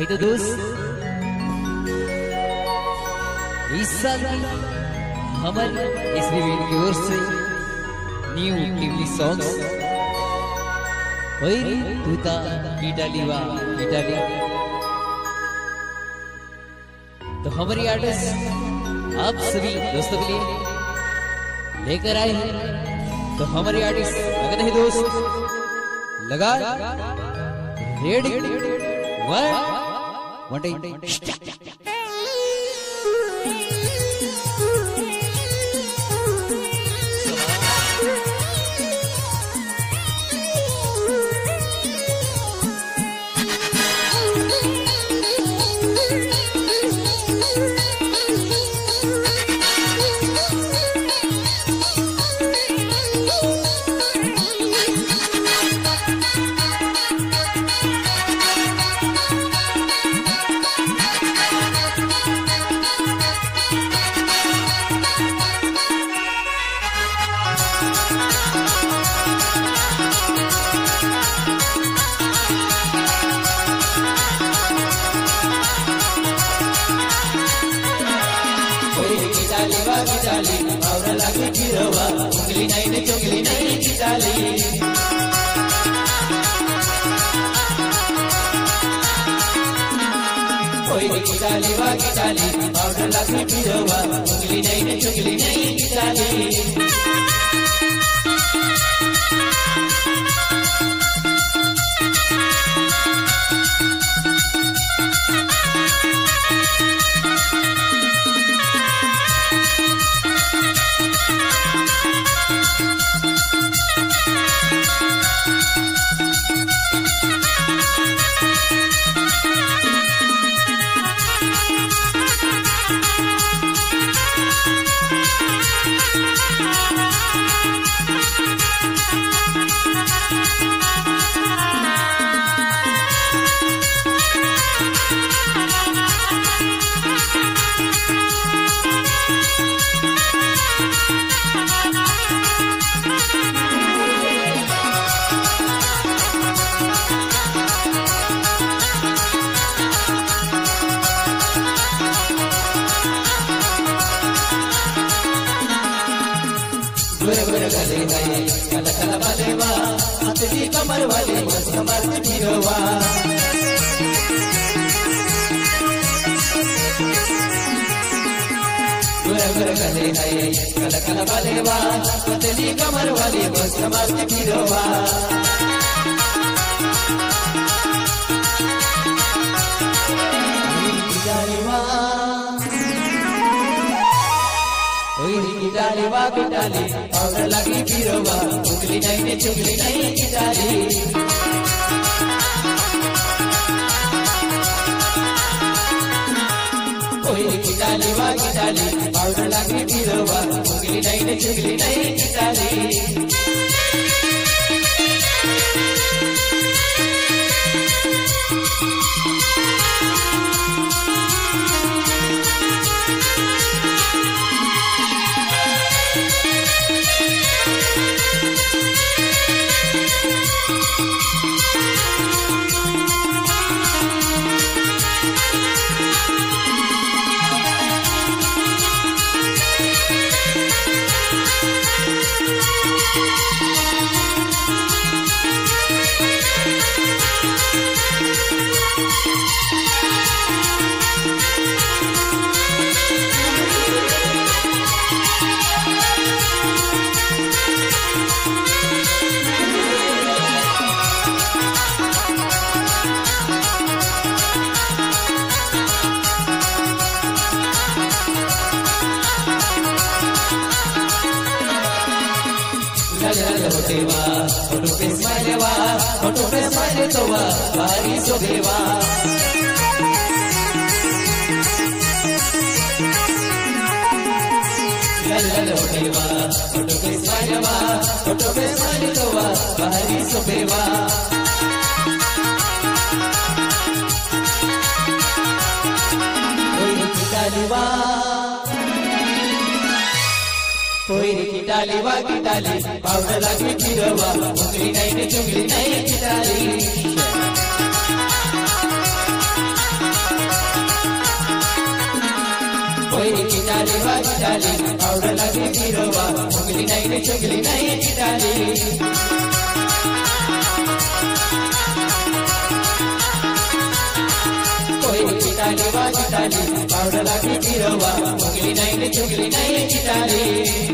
भाई तो दोस्त इस साल की हमारे इस रिवील की ओर से न्यू टीवी सॉन्ग्स वही तूता कीटाली वा कीटाली। तो हमारी आर्टिस्ट आप सभी दोस्तों के लिए लेकर आए हैं। तो हमारे आर्टिस्ट लगते हैं दोस्त लगा रेडी वन वन और लागे गिरवा उंगली नहीं ने चुंगली नहीं गिटाली कोई गिटाली वा गिटाली और लागे गिरवा उंगली नहीं ने चुंगली नहीं गिटाली। गुर गले गए कल कल बालेवा हथली कमर वाले मस्त मस्त गिरवा गुर गले गए कल कल बालेवा हथली कमर वाले मस्त मस्त गिरवा गिटाली वा गिटाली और लगी गिरवा उंगली नहीं ने चुंगली नहीं गिटाली कोई गिटाली वा गिटाली और लगी गिरवा उंगली नहीं ने चुंगली नहीं गिटाली। देवा फोटो पे स्माइल वा फोटो पे स्माइल तो वा बारी सो देवा लल देवा फोटो पे स्माइल वा फोटो पे स्माइल तो वा बारी सो देवा कोई गिटाली वा कोई गिटाली वा गिटाली पाउडर लगी गिरवा उंगली नहीं ने चुंगली नहीं गिटाली कोई चिटाली वा चिटाली पाउडर लगी गिरोवा चुगली नहीं चिटाली कोई चिटाली वा चिटाली पाउडर लगी गिरोवा चुगली नहीं चिटाली